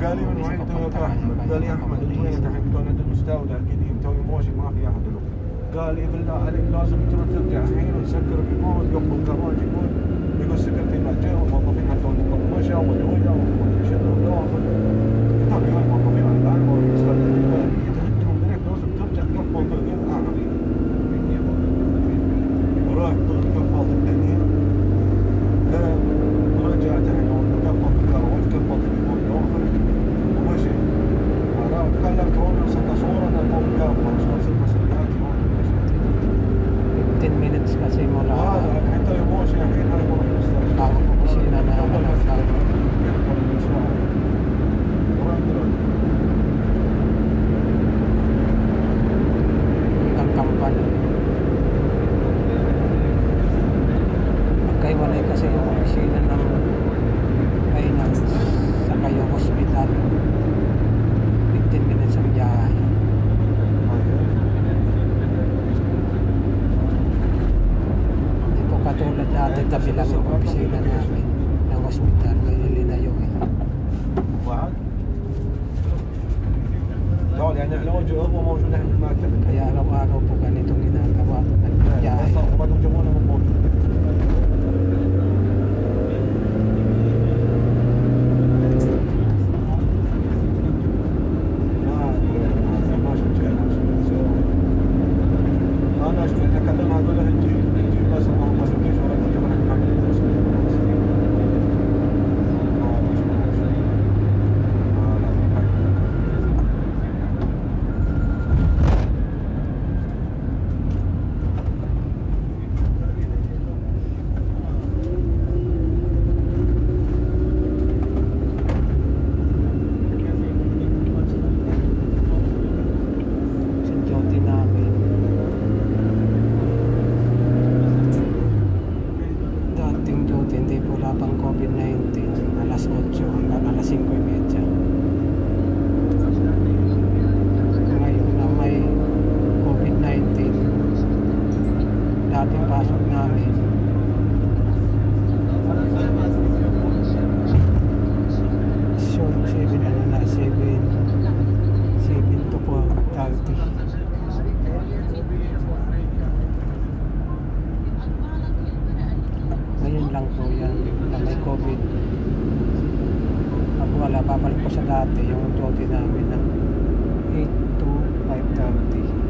قال لي من وين توك احمد؟ قال لي احمد انت وين الحين؟ قلت له المستودع القديم توي موشي ما في احد له. قال لي بالله عليك لازم ترجع الحين وتسكر الريموت وتقفل الكراج يقول السكرتير ما جاء والموظفين حتى مشى والهويه وما شنو داخل. طيب يا الموظفين الان ما يستخدمون يتهجمون منك لازم ترجع تقفل غير اعمل. ورحت قفلت الدنيا. رجعت الحين قفلت الكراج قفلت الريموت داخل ومشي. كلمت هون وصلت صوره الموضوع قافل صار مسؤوليات 10 minutes kasi mula حتى يموش الحين انا بروح المستشفى opisina na ng company. Magkaiwalay kasi yung opisina ng finance saka yung hospital. 15 minutes ang biyahe. Katulad dati, tabi lang yung opisina namin ng hospital. Ngayon nilinayo eh. Kaya araw-araw po ganitong ginagawa. Nagbiyahe. dating pasok namin so 7 ano na 7 to 4:30. Ngayon lang po yan na may COVID. Pag wala, babalik po sa dati yung duty namin ng 8 to 5:30.